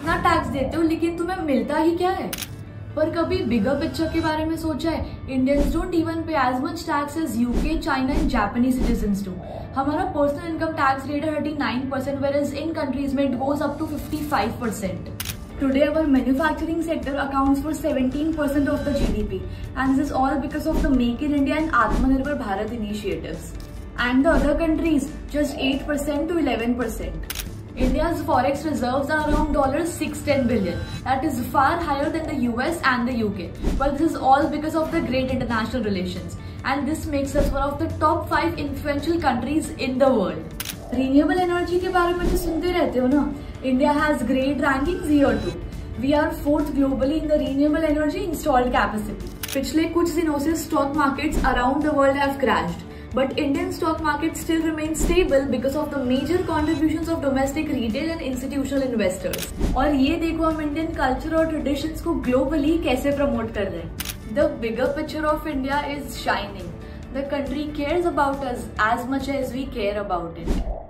इतना टैक्स देते हो लेकिन तुम्हें मिलता ही क्या है? पर कभी बिगर पिक्चर के बारे में सोचा है? Indians don't even pay as much tax as UK, China and Japanese citizens do. हमारा पर्सनल इनकम टैक्स रेट है 39%, whereas in countries में it goes up to 55%. Today, our manufacturing sector accounts for 17% of the GDP, and this is all because of the Make in India and Atmanirbhar Bharat initiatives. And the other countries, just 8% to 11%. India's forex reserves are around $610 billion. That is far higher than the US and the UK. But this is all because of the great international relations. And this makes us one of the top 5 influential countries in the world. Renewable energy के बारे में तो सुनते रहते हो ना? India has great rankings here too. We are 4th globally in the renewable energy installed capacity. पिछले कुछ दिनों से stock markets around the world have crashed. But Indian stock market still remains stable because of the major contributions of domestic retail and institutional investors. और ये देखो हम Indian culture और traditions को globally कैसे promote कर रहे हैं. The bigger picture of India is shining. The country cares about us as much as we care about it.